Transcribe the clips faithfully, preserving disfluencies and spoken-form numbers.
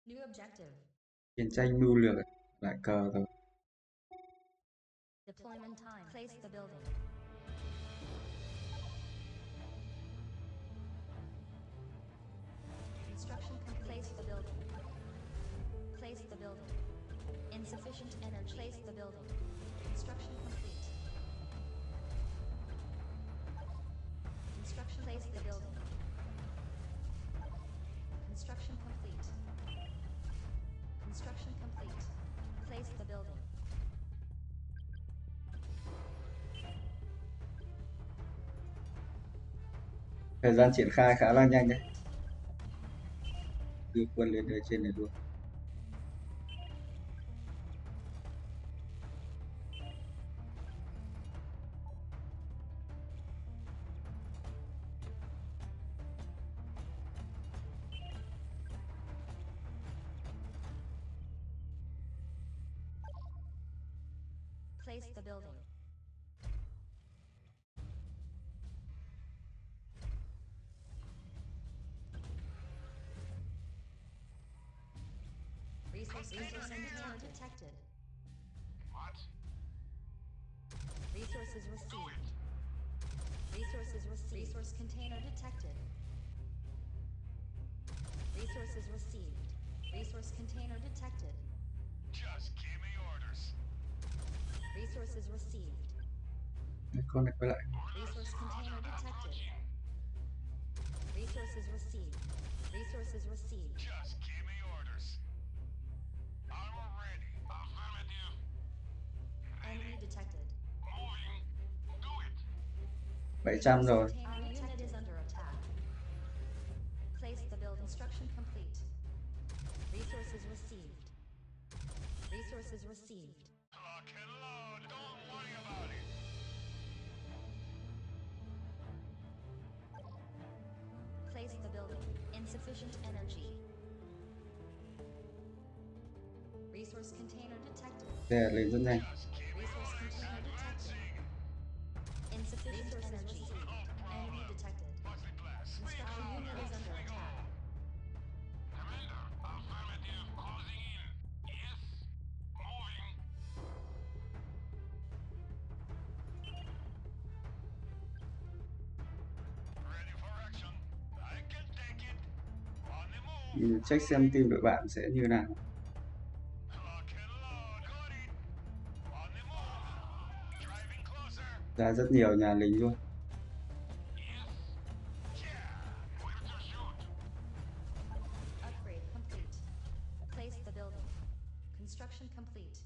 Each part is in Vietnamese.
New objective. Chiến tranh mưu lược lại cờ rồi. Deployment time. Place the building. Construction complete. Place the building. Place the building. Insufficient energy. Place the building. Construction complete. Construction. Place the building. Construction complete. Construction complete. Place the building. Thời gian triển khai khá là nhanh đấy. Đưa quân lên đây trên này luôn. Place the building. Resource container detected. What? Resources received. Resources received. Resource container detected. Resources received. Resource container detected. Just give me orders. Resources received. Con này quay lại. Resource container detected. Resources received. Resources received. Just give me orders. Armor ready. Affirmative. Enemy detected. Moving. Do it. bảy trăm rồi. Our unit is under attack. Place the build. Construction complete. Resources received. Resources received. Lock and load. Don't worry about it. Place the building. Insufficient energy. Resource container detected. Đây lên rất nhanh. Just give me Resource orders. container detected. Advancing. Insufficient energy. Enemy detected. What's the class? Construction unit is under attack. Commander. Affirmative. Closing in. Yes. Moving. Ready for action. I can take it. On the move. Mình check xem team đội bạn sẽ như nào. Lock and load. Got it. On the move. Driving closer. Ra rất nhiều nhà lính luôn. Yes. Yeah. Where to shoot? Upgrade complete. Place the building. Construction complete.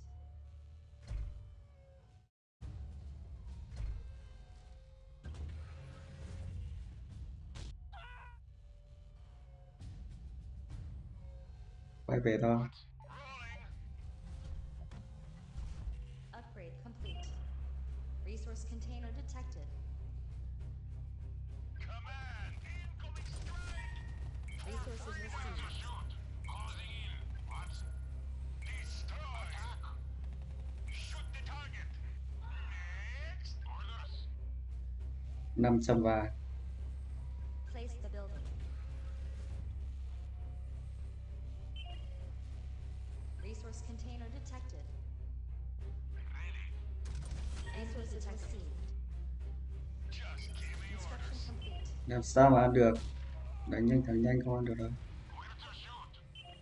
Quay về thôi. Rolling. Upgrade complete. Resource container detected. Command. Incoming strike. Resources received. Shoot. Closing in. What? Destroy. Attack. Shoot the target. Next. Orders. năm trăm ba. Place the building. Resource container detected. Ready. Resources received. Just give me Construction orders. complete. Làm sao mà ăn được. Đánh nhanh thắng nhanh không ăn được đâu. Where to shoot?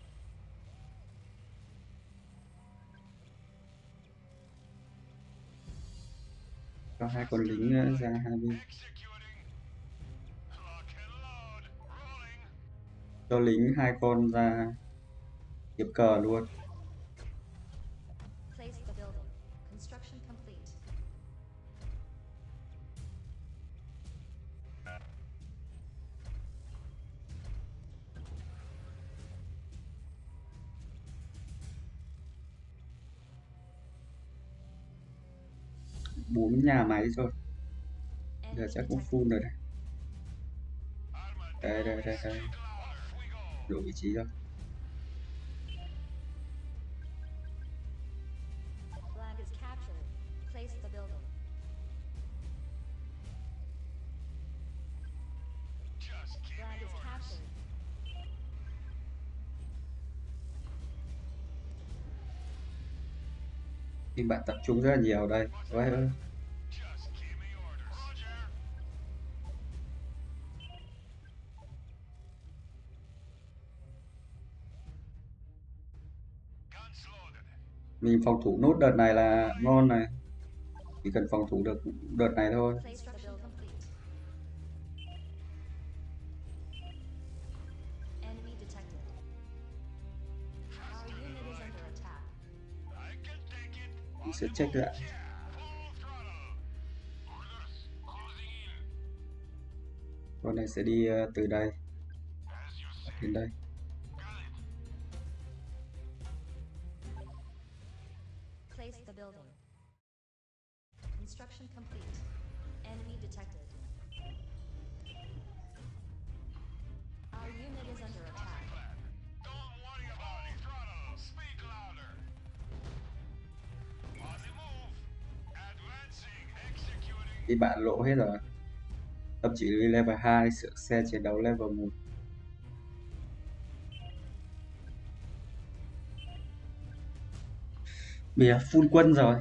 Có hai con lính nữa ra hai bên. Executing. Lock and load. Rolling. Cho lính hai con ra tiếp cờ luôn. Place the building. Construction complete. Bốn nhà máy thôi. Giờ Enemy chắc cũng detected. full rồi đấy. Armor Đây đây đây đây. Shoot louder. We go. Đủ vị trí rồi. Flag is captured. Place the building. Just give Flag me is orders. captured. thì bạn tập trung rất là nhiều ở đây. Ôi ơi, Just give me orders. Roger. Guns loaded. mình phòng thủ nốt đợt này là ngon này. Chỉ cần phòng thủ được đợt này thôi. Place the building complete. Enemy detected. Our unit is under attack. I can take it. Mình sẽ check lại. Yeah. Full throttle. Orders. Closing in. Con này sẽ đi ờ, từ đây As you say. đến đây. Got it. Place the building. Construction complete. Enemy detected. Our unit is under attack. Plan. Don't worry about it. Throttle. Speak louder. On the move. Advancing. Executing. Thì bạn lộ hết rồi. Tập chỉ huy level hai, sửa xe chiến đấu level một. Bây giờ full quân rồi.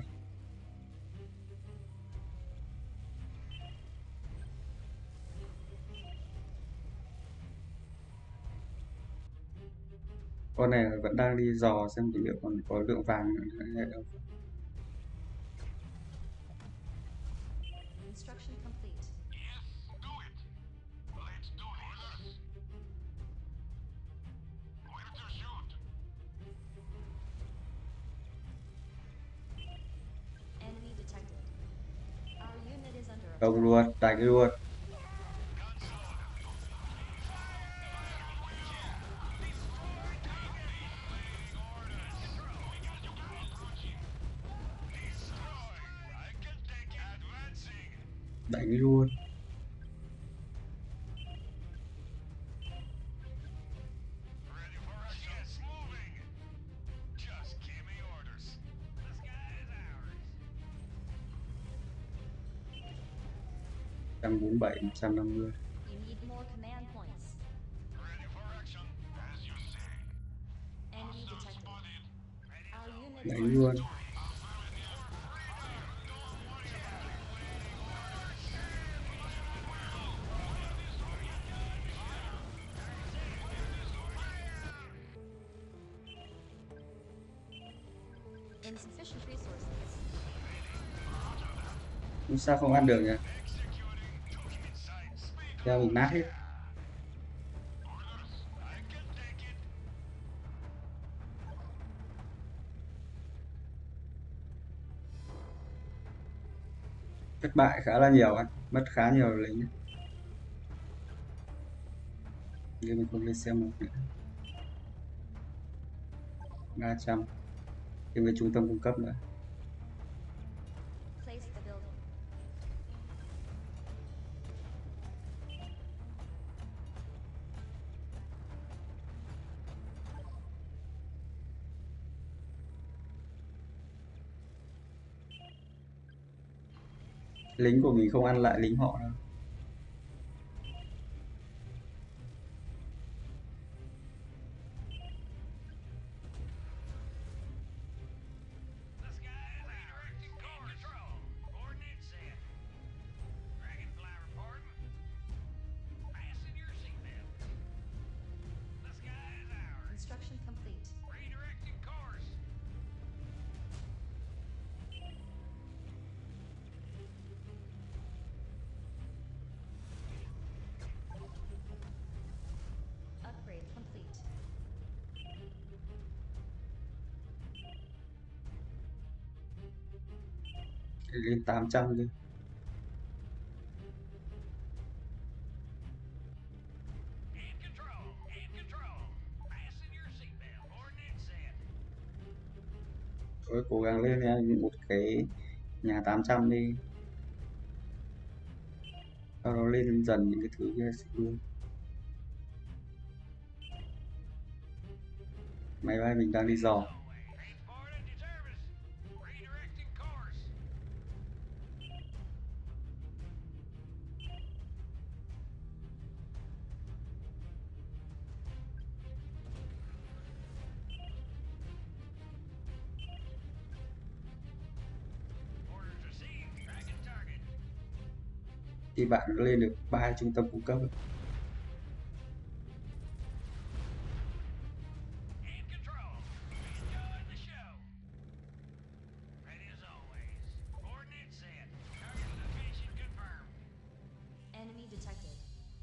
Con này vẫn đang đi dò xem liệu còn có lượng vàng nữa hay không. Construction complete. Yes, do it. Let's do this. Where to shoot? Enemy detected. Our unit is under attack. Công luôn, đánh luôn. I can take it. Advancing. Đánh luôn. Ready for action. Yes, moving. Just give me orders. The sky is ours. một trăm bốn mươi bảy, một trăm năm mươi. You need more command points. Ready for action. As you say. Enemy detected. Spotted. Our unit is Đánh under luôn. attack. Insufficient resources. Nhưng sao không ăn được nhỉ? Executing. Inside. Speak Theo mình nát hết. orders. I can take it. Thất bại khá là nhiều anh, mất khá nhiều lính. Nhưng mình không lên xe một nữa. ba trăm. Thêm với trung tâm cung cấp nữa. Place the building. Lính của mình không ăn lại lính họ đâu. The sky is redirecting course. Control. Coordinates set. Dragonfly reporting. Fasten your seatbelt. The sky is ours. Construction complete. Redirecting course. Upgrade complete. Lên tám trăm đi. In control. In control. Fasten your seatbelt. Coordinates set. Thôi cố gắng lên anh một cái nhà tám trăm đi. Sau đó lên dần những cái thứ kia luôn. Máy bay mình đang đi dò. Transport at your service. Redirecting course. thì bạn lên được ba trung tâm cung cấp. In control. Enjoy the show. Ready as always. Coordinates set. Target location confirmed. Enemy detected.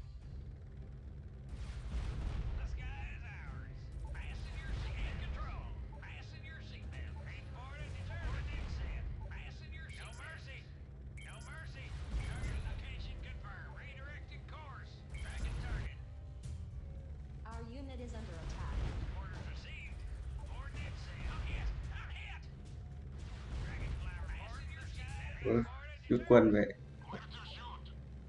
The sky is ours. Fasten your seat. In control. Fasten your seatbelt. Aim for it and determine. Coordinates set. Fasten your seat. No mercy. No mercy. Target location confirmed. Redirecting course. Tracking target. Our unit is under attack. Orders received. Coordinates set. I'm hit. I'm hit. Dragonfly. Fasten your seatbelt. Ủa, Aim for it and rút determine. quân về. Clear to shoot.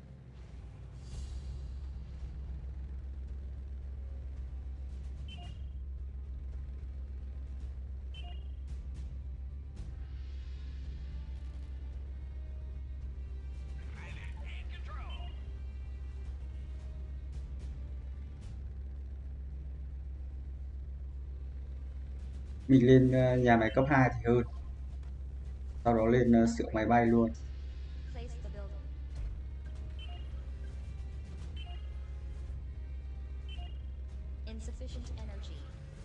In control. Mình lên ờ, nhà máy cấp hai thì hơn, sau đó lên ờ, xưởng máy bay luôn. Place the building. Insufficient energy.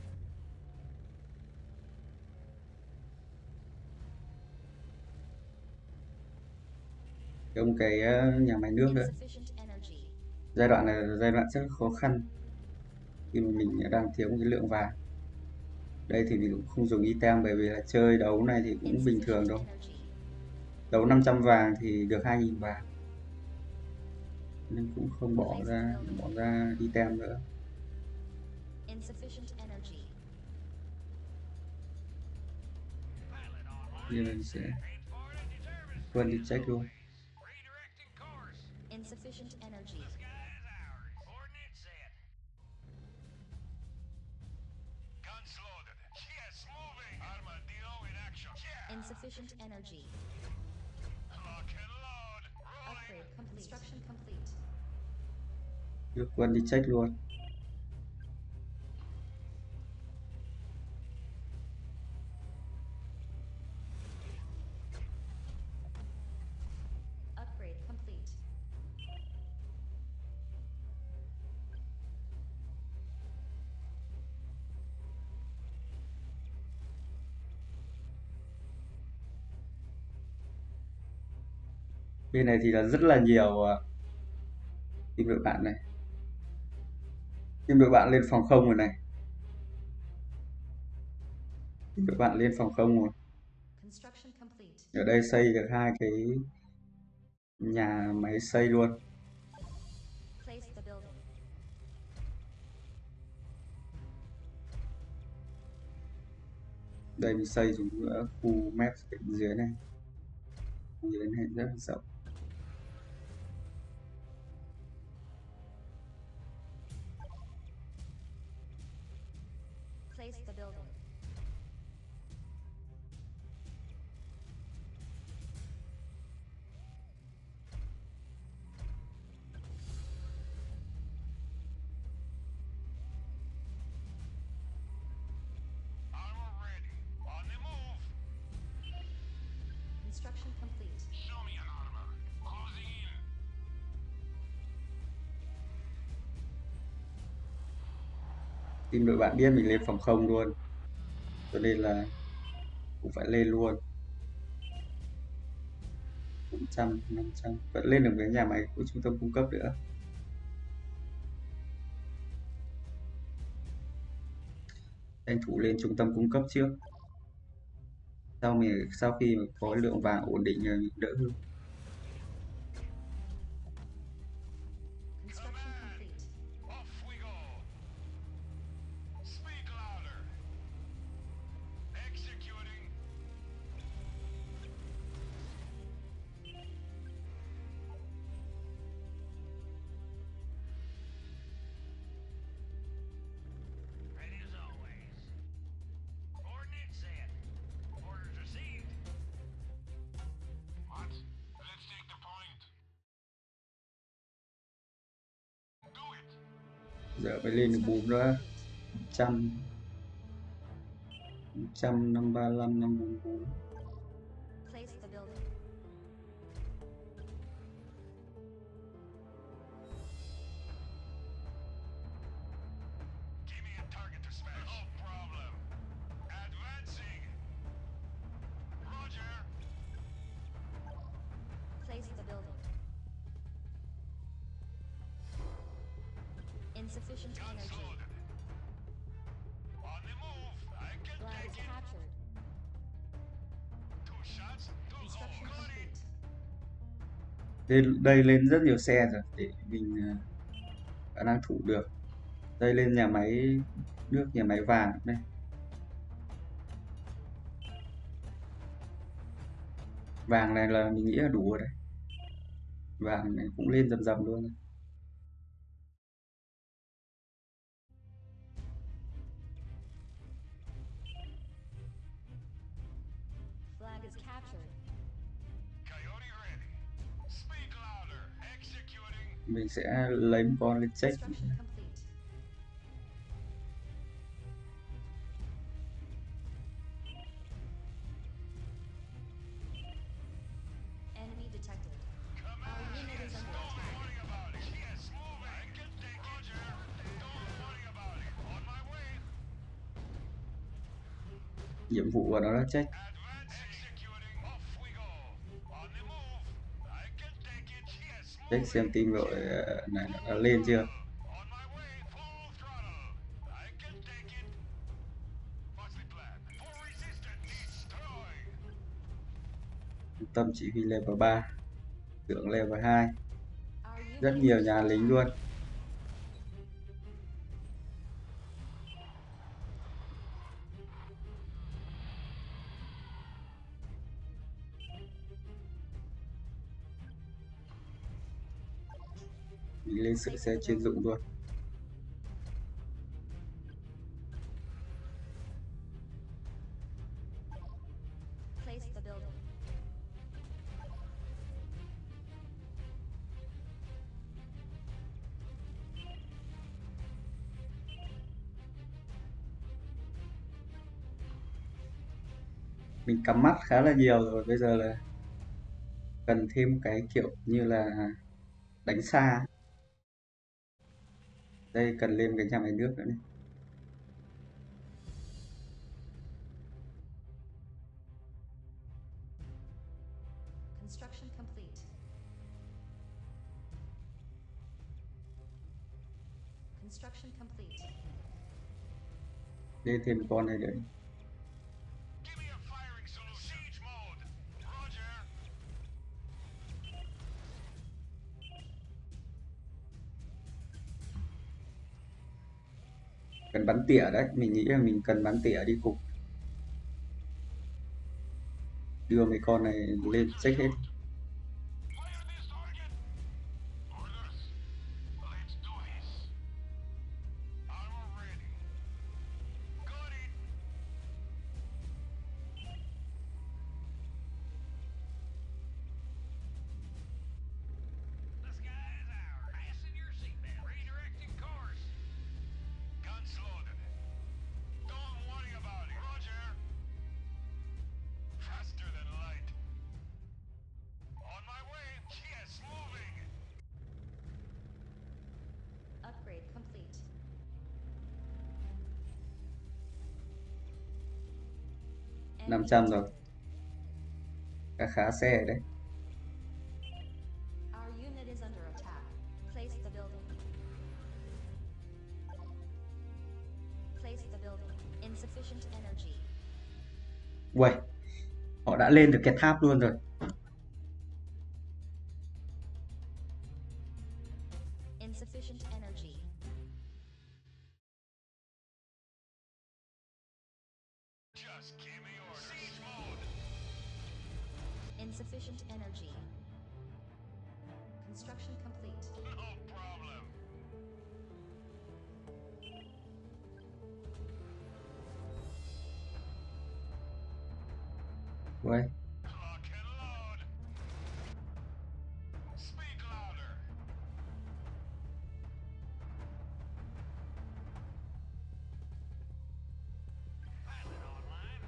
Giống cái ờ, nhà máy nước nữa. Insufficient energy. Giai đoạn này là giai đoạn rất khó khăn khi mà mình đang thiếu một cái lượng vàng. Đây thì mình cũng không dùng item bởi vì là chơi đấu này thì cũng bình thường Insufficient thôi. energy. Đấu năm trăm vàng thì được hai nghìn vàng, nên cũng không bỏ ra bỏ ra item nữa. Insufficient energy. Pilot online. Như mình sẽ Aim for it and determine. quân đi check luôn. Redirecting course. Insufficient energy. The sky is ours. Coordinates set. Guns loaded. Yes, moving. Armadillo in action. Yeah. Insufficient energy. Lock and load. Rolling. Upgrade complete. Construction complete. Đưa quân đi check luôn. Upgrade complete. Bên này thì là rất là nhiều ờ, team đội bạn này. Team đội bạn lên phòng không rồi này. Team đội bạn lên phòng không rồi. Construction complete. Ở đây xây được hai cái nhà máy xây luôn. Place the building. Đây mình xây xuống giữa khu map bên dưới này. Dưới này rất là rộng. Place the building. Armor ready. On the move. Construction complete. Show me an armor. Closing in. Team đội bạn biết mình lên phòng không luôn, cho nên là cũng phải lên luôn. bốn trăm, năm trăm vẫn lên được cái nhà máy của trung tâm cung cấp nữa. Tranh thủ lên trung tâm cung cấp trước, sau mình sau khi mà có lượng vàng ổn định rồi mình đỡ hơn. Construction complete. Off we go. Speak louder. Executing. Ready as always. Coordinates set. Orders received. What? Let's take the point. Do it. Giờ phải lên được bùn nữa. một trăm, một trăm, năm ba lăm, năm bốn bốn. Place the building. dispatch. No problem. Advancing. Roger. Place the building. Insufficient Guns energy. loaded. On the move. I can Flag is take it. captured. Two shots. Two Construction home. Got it. complete. Đây, đây lên rất nhiều xe rồi để mình ờ, khả năng thủ được. Đây lên nhà máy nước, nhà máy vàng đây. Vàng này là mình nghĩ là đủ rồi đấy. Vàng này cũng lên dần dần luôn. Flag is captured. Coyote ready. Speak louder. Executing. Mình sẽ lấy một con lên check. Construction complete. Enemy detected. Our unit is under Don't attack. worry about it. Yes, move it. I can take it. Roger. Don't worry about it. On my way. Nhiệm vụ của nó là check. Advance. Executing. Off we go. On the move. I can take it. Yes, move Check xem team đội ờ, này nó đã lên chưa. On my way. Full throttle. I can take it. What's the plan? For resistance. Destroy. Tâm chỉ huy level ba, tưởng level hai. Our unit Rất is nhiều under nhà lính attack. luôn. Mình lên sửa xe chuyên dụng luôn. Place the building. Mình cắm mắt khá là nhiều rồi, bây giờ là cần thêm cái kiểu như là đánh xa. Đây cần lên cái nhà máy nước nữa này. Construction complete. Construction complete. Lên thêm con này nữa. Give me a firing solution. Siege mode. Roger. Cần bắn tỉa đấy, mình nghĩ là mình cần bắn tỉa đi cùng. Đưa mấy con này lên check hết. Fire this target. Orders. Let's do this. Armor ready. Got it. The sky is ours. Fasten your seatbelt. Redirecting course. Guns loaded. Don't worry about it. Roger. Faster than light. On my way. Yes, moving. Upgrade complete. năm Enemy trăm rồi. detected. Khá khá xe đấy. Our unit is under attack. Place the building. Place the building. Insufficient energy. Uầy, họ đã lên được cái tháp luôn rồi. Insufficient energy. Just give me orders. Siege mode. Insufficient energy. Construction complete. No problem. Uầy, Lock and load. Speak louder. Pilot online.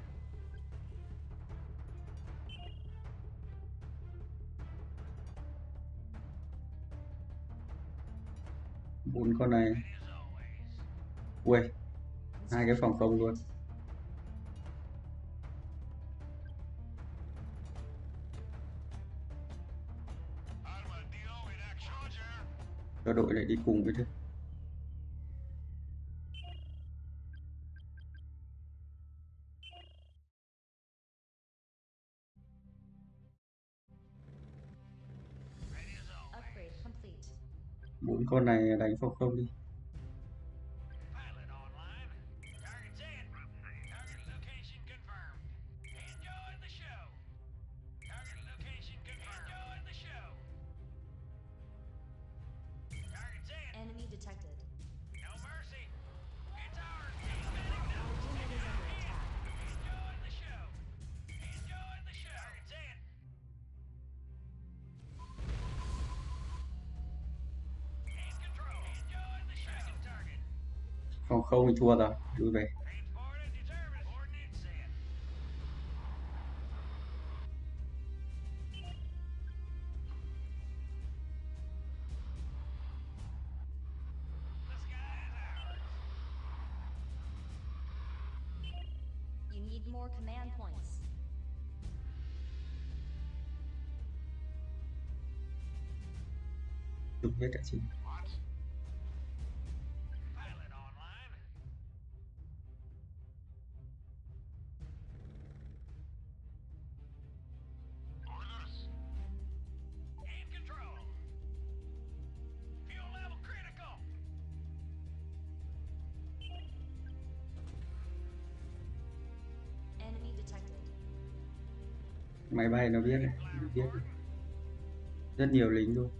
bốn con này. As always. Uầy, hai cái phòng không luôn. Armadillo in action, Roger. Cho đội lại đi cùng với thế. Ready as always. Upgrade complete. Bốn con này đánh phòng không đi. Pilot online. Target's in. Target location confirmed. Enjoy the show. Target location confirmed. Enjoy the show. Target's in. Enemy detected. No mercy. It's ours. Incoming. No Our unit is under attack. Enjoy the show. Enjoy the show. Target's in. In control. Enjoy the show. Second target. Phòng không thì thua rồi, lui về. Transported, determined. Coordinates set. The sky is ours. You need more command points. Đúng hết đã chứ. What? Pilot online. Orders. In control. Fuel level critical. Enemy detected. Máy bay nó biết này, nó biết này. Rất nhiều lính luôn.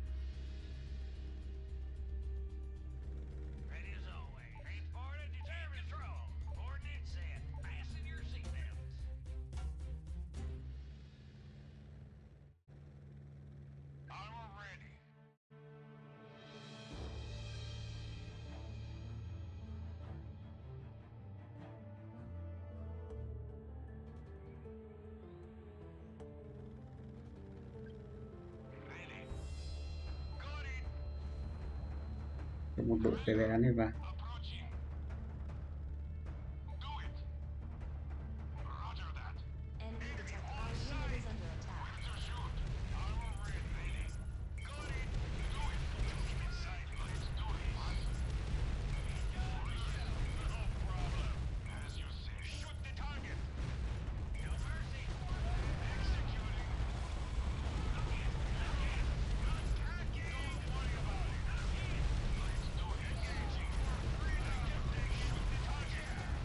Ready as always. Transported, determined. Control. Coordinates set. Fasten your seatbelts. Armor ready. Ready. Got it. Cho một đội cái vé này vào. Approaching. Do it. Roger that. Enemy detected. Our unit is under attack. To shoot. Armor ready. Got it. Do it. Inside. Let's do it. No problem. As you say. Shoot the target. No mercy. Executing. Attacking. Don't worry about it. Let's do it. Engaging. Shoot the target.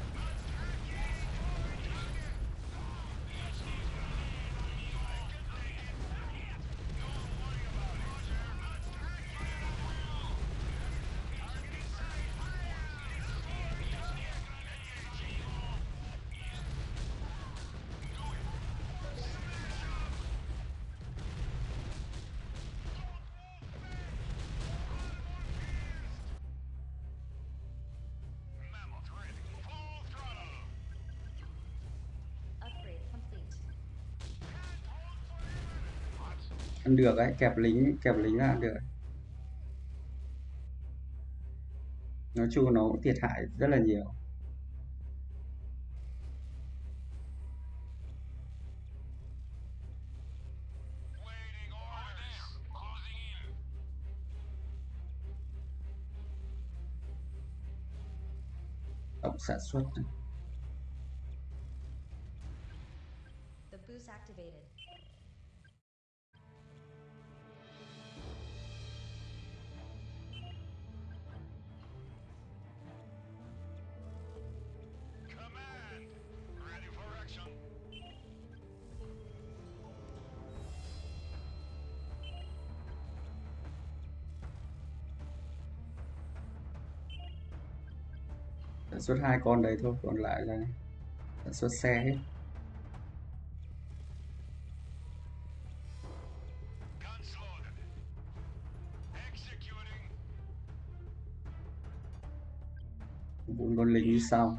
Mammoth ready. Full throttle. Upgrade complete. Ăn được ấy, kẹp lính, kẹp lính là ăn được. Nói chung nó cũng thiệt hại rất là nhiều. Waiting orders. Closing in. Tổng sản xuất. The boost activated. Command. Ready for action. Sản xuất hai con đấy thôi, còn lại là sản xuất xe hết. Guns loaded. Executing. Bốn con lính đi sau.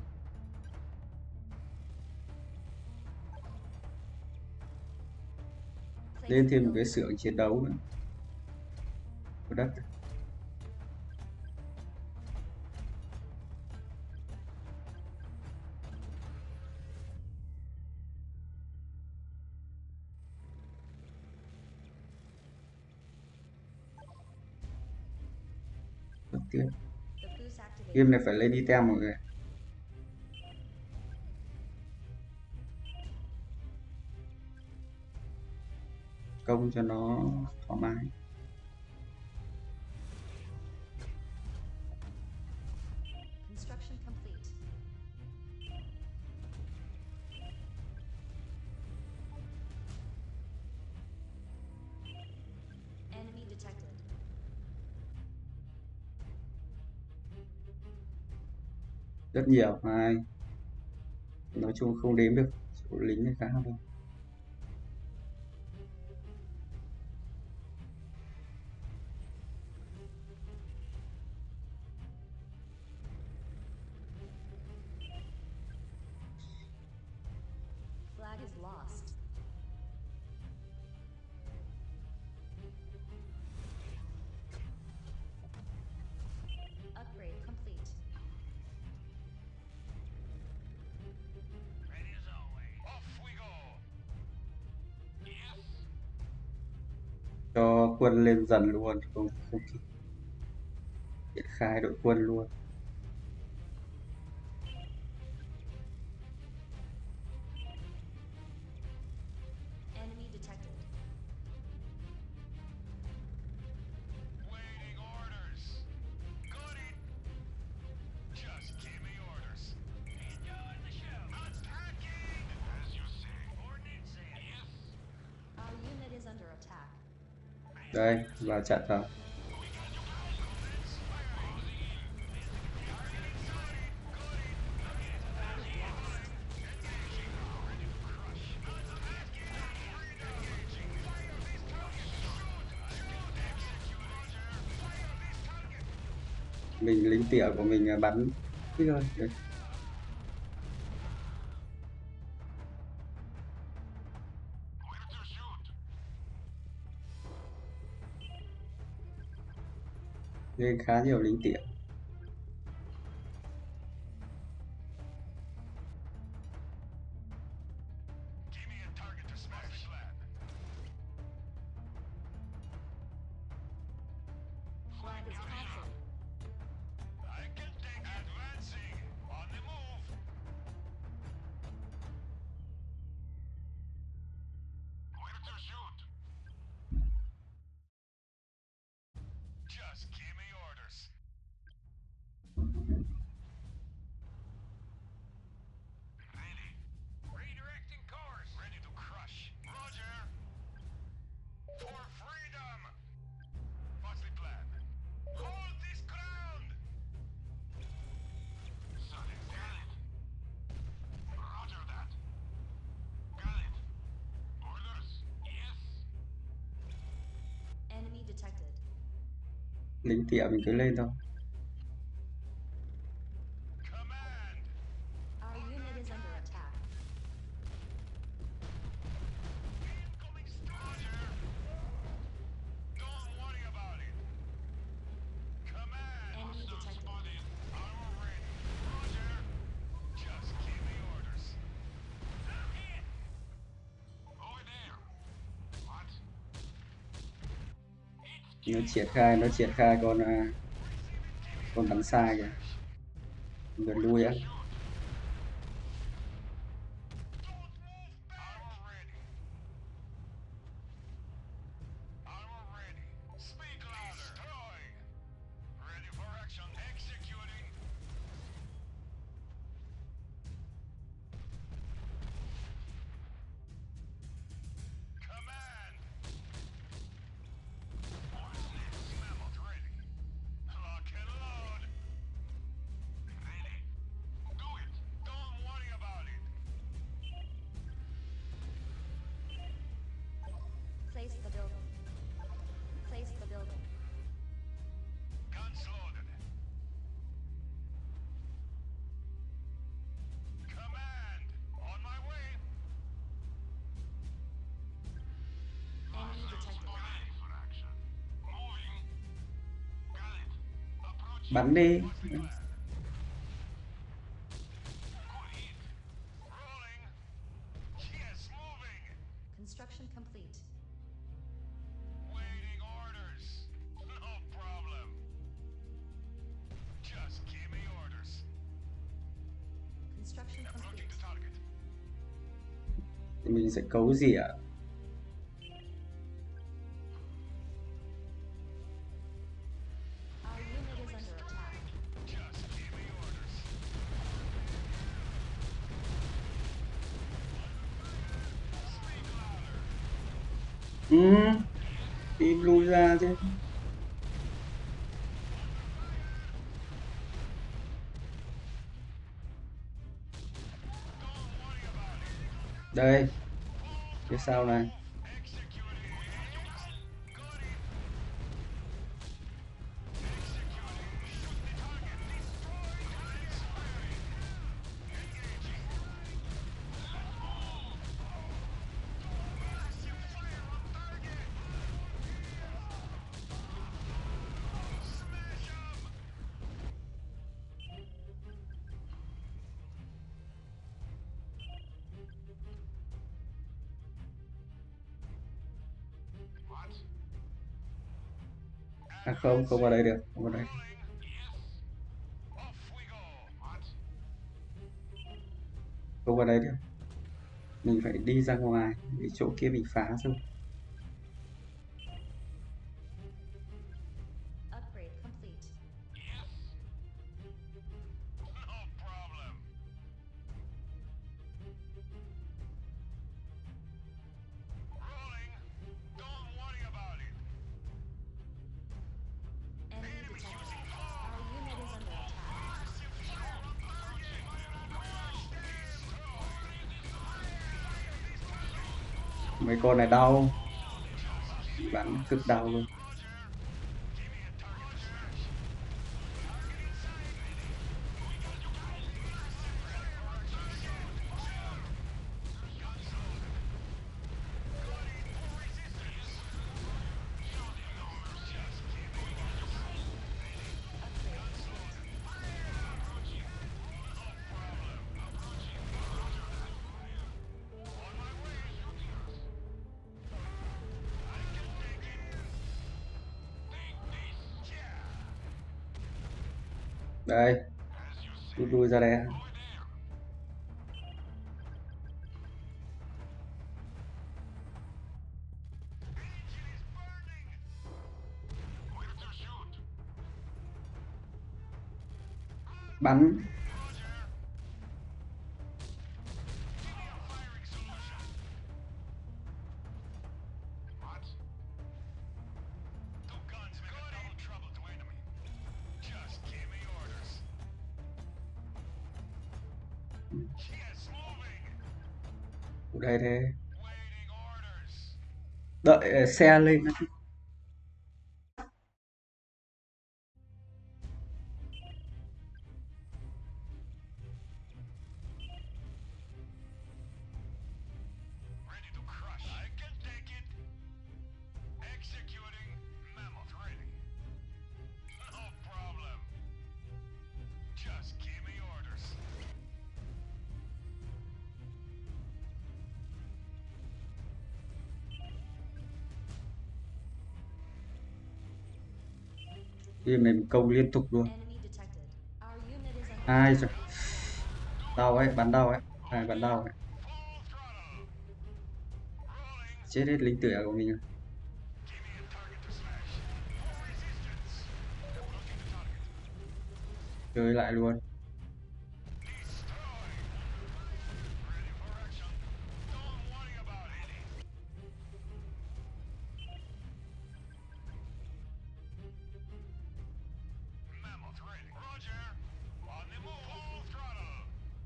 Place Lên the thêm một cái building. xưởng chiến đấu nữa. Có đất. tiếp. The boost activated. Game này phải lên item mọi người. Công cho nó thoải mái. Construction complete. Enemy detected. Rất nhiều hai. Nói chung không đếm được số lính này khá đâu. Flag is lost. Upgrade complete. Ready as always. Off we go. Yes. Cho quân lên dần luôn, không không kịp. Triển khai đội quân luôn. Enemy detected. Waiting orders. Got it. Just give me orders. Enjoy the show. Attacking! As you say. Ordnance in. Yes. Our unit is under attack. Đây, vào trận rồi. We got you guys. Commence fire. Closing in. Targeting sighted. Got it. Flag is lost. Engaging. Ready to crush. Attacking. Re-engaging. Fire this target. Shoot. Shoot. Execute. Roger. Fire this target. Mình lính tỉa của mình à, bắn ít thôi. Đấy. Where to shoot? Nên khá nhiều lính tỉa. Give me a target to smash. Land. Flag is captured. I can take advancing. On the move. Where to shoot? Just give me orders. Ready. Redirecting course. Ready to crush. Roger. For freedom. What's the plan? Hold this ground. Solid. Got it. Roger that. Got it. Orders. Yes. Enemy detected. Lính tỉa mình cứ lên thôi. Command. Our unit is under attack. Incoming Roger. Don't worry about it. Command. Enemy Hostile detected. spotted. Armor ready. Roger. Just give me orders. I'm hit. Over there. What? It's Nó triển khai, nó triển khai con à, con bắn xa kìa. Gần lui á. Don't move back. Armor ready. Armor ready. Speak louder. Destroying. Ready for action. Executing. Command. Ordnance mammoth ready. Lock and load. Ready. Do it. Don't worry about it. Place the building. Place the building. Guns loaded. Command. On my way. Enemy detected. Ready for action. Moving. Got it. Approaching. Bắn đi. What's the plan? Good hit. Rolling. Yes, moving. Construction complete. Waiting orders. No problem. construction complete. Approaching the target. Thì mình sẽ cấu rỉa. Our unit is under attack. Just give me orders. Speak louder. Ừ, đi lui ra chứ. Don't worry about it. Đây, phía sau này. Executing. Got it. Executing. Shoot the target. Destroy and expiring. Engaging. Massive fire on target. Smash 'em. What? À không, không vào đây được, không vào đây. Rolling. Yes. Off we go. What? Không vào đây được. Mình phải đi ra ngoài, để chỗ kia mình phá rồi. Upgrade complete. Yes. No problem. Rolling. Don't worry about it. Enemy detected. Our unit is under attack. Massive fire on target. Destroy. Mấy con này đau. Bắn cực đau luôn. Roger. Give me a target to smash. Target in sight. Ready for action. Guns loaded. Got it. Full resistance. Just give me orders. Guns loaded. Approaching. No problem. Approaching. Roger that. On my way. I can take it. Take this. Yeah. Đây, As you say. rút lui ra đây. Over there. Engine is burning. Where to shoot? Bắn. Roger. Give me a firing solution. What? Two guns make a double trouble to enemy. Just give me orders. Yes, moving. Ở đây thế. Waiting orders. Đợi ờ, xe lên. Ready to crush. I can take it. Executing. Mammoth ready. No problem. Just give me orders. Game này mình công liên tục luôn. Enemy detected. Our unit is under Ai attack. rồi. Đau ấy, bắn đau ấy. Ai bắn đau ấy. Full throttle. Rolling. Chết hết lính tựa của mình rồi. Give me a target to smash. Full resistance. Approaching the target. Chơi lại luôn. Destroy. Ready for action. Don't worry about it. Mammoth ready. Roger. On the move. Full throttle.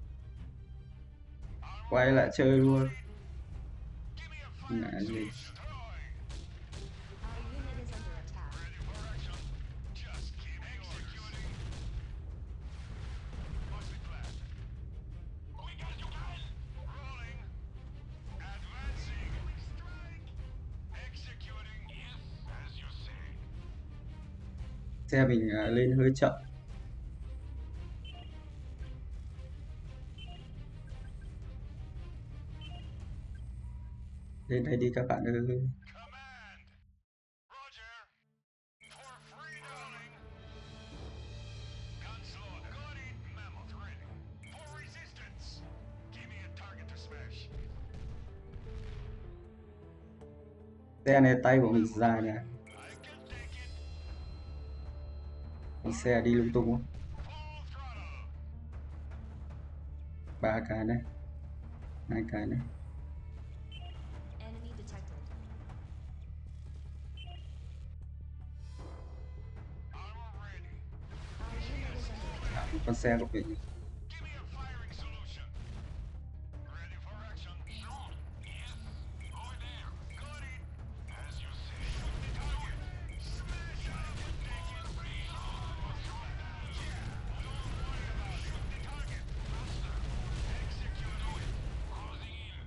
Armor Quay lại chơi luôn. Give me a Ngã firing gì. solution. Destroy. Our unit is under attack. Ready for action. Just keep executing. What's the plan? We got you guys. Rolling. Advancing. Strike. Executing. Yes, as you say. Xe mình ờ, lên hơi chậm. Lên đây đi các bạn ơi. Command. Roger. For free, darling. Guns loaded. Got it. Mammoth ready. For resistance. Xe này tay của mình dài nè, I can take it. con xe đi lung tung quá. Full throttle. Ba cái này, hai cái này. Enemy detected. Armor ready. Our unit is under attack. Con xe của mình. Give me a firing solution. Ready for action. Shoot. Yes. Over there. Got it. As you say. Shoot the target. Smash it. I can take it. Please. Yeah. Don't worry about it. Shoot the target. Faster. Execute. Do it. Closing in.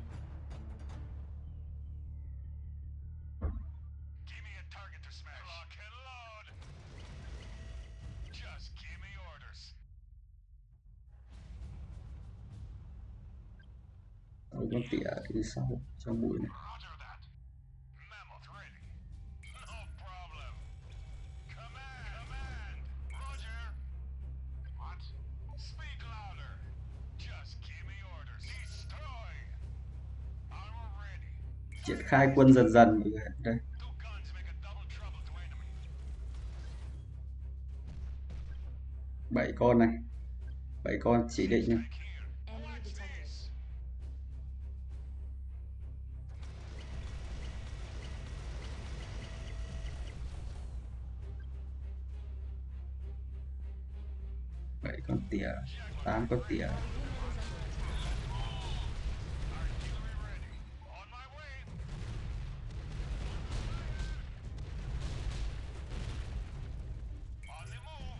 Give me a target to smash. Lock and load. Just give me orders. Rồi con tỉa đi sau trong bụi này. Roger that. Mammoth ready. No problem. Command. Command. Roger. What? Speak louder. Just give me orders. Destroy. Armor ready. Triển khai quân dần dần mọi người. Đây, Two guns make a double trouble to enemy. bảy con này. Bảy con chỉ định nha. Back here. Enemy Watch detected. this. Bảy con tỉa, tám con tỉa. Our unit is under attack. Artillery ready. On my way. On the move.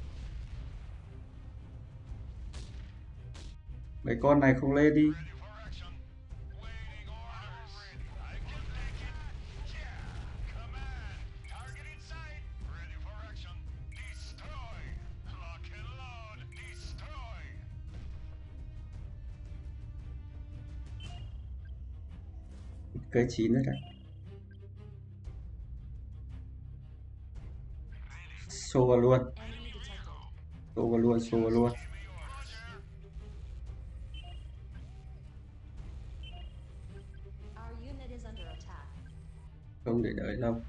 Bảy con này không lên đi. Ready for action. Waiting orders. I can take it. Yeah. Command. Target in sight. Ready for action. Destroy. Lock and load. Destroy. Cây chín nữa đấy. Xô vào luôn. Enemy detected. Xô vào luôn, xô vào luôn. Give me orders. Our unit is under attack. Không để đợi lâu.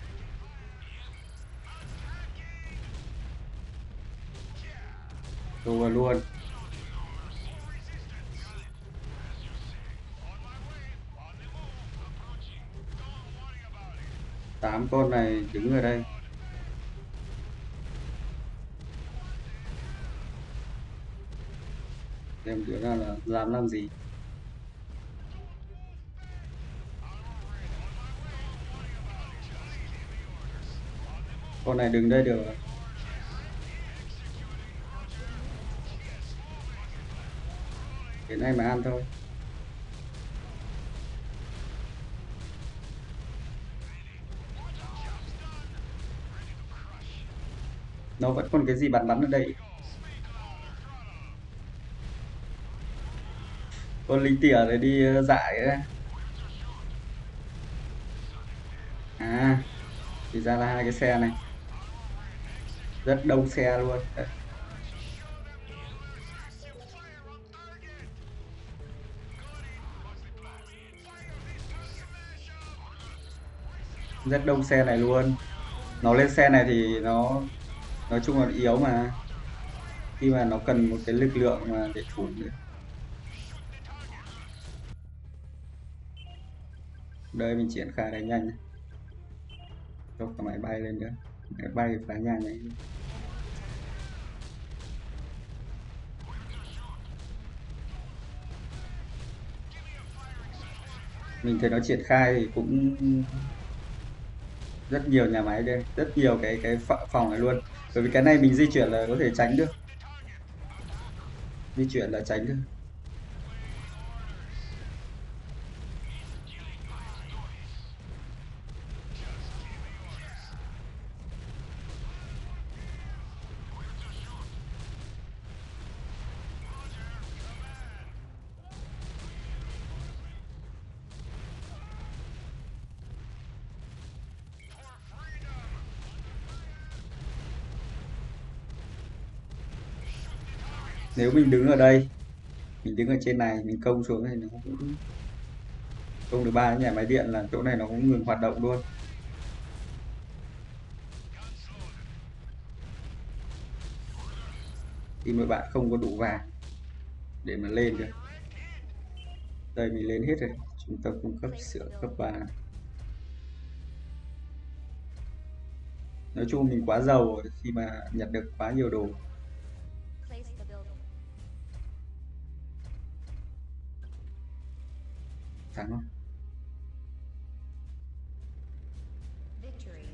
Xô vào luôn. No resistance. As you say. On my way. On the move. Approaching. Don't worry about it. Tám con này đứng ở đây. Xem đứa nào là dám làm gì. Con này đứng đây được rồi. Cái này mà ăn thôi. Nó vẫn còn cái gì bắn bắn ở đây. Con lính tỉa này đi ờ, dại ấy. À, thì ra là hai cái xe này. Rất đông xe luôn. Đấy. Rất đông xe này luôn. Nó lên xe này thì nó nói chung là yếu mà. Khi mà nó cần một cái lực lượng mà để thủ nữa. Đây mình triển khai đánh nhanh này. Cho cả máy bay lên nữa. Máy bay phá nhà này. Mình thấy nó triển khai thì cũng rất nhiều nhà máy đây, rất nhiều cái cái phòng này luôn. Bởi vì cái này mình di chuyển là có thể tránh được. Di chuyển là tránh được. Nếu mình đứng ở đây, mình đứng ở trên này, mình công xuống thì nó cũng Không được ba cái nhà máy điện là chỗ này nó cũng ngừng hoạt động luôn. Khi mà bạn không có đủ vàng để mà lên được. Đây mình lên hết rồi. Trung tâm cung cấp sữa cấp ba. Nói chung mình quá giàu rồi khi mà nhặt được quá nhiều đồ. Place the building. Thắng không? Victory.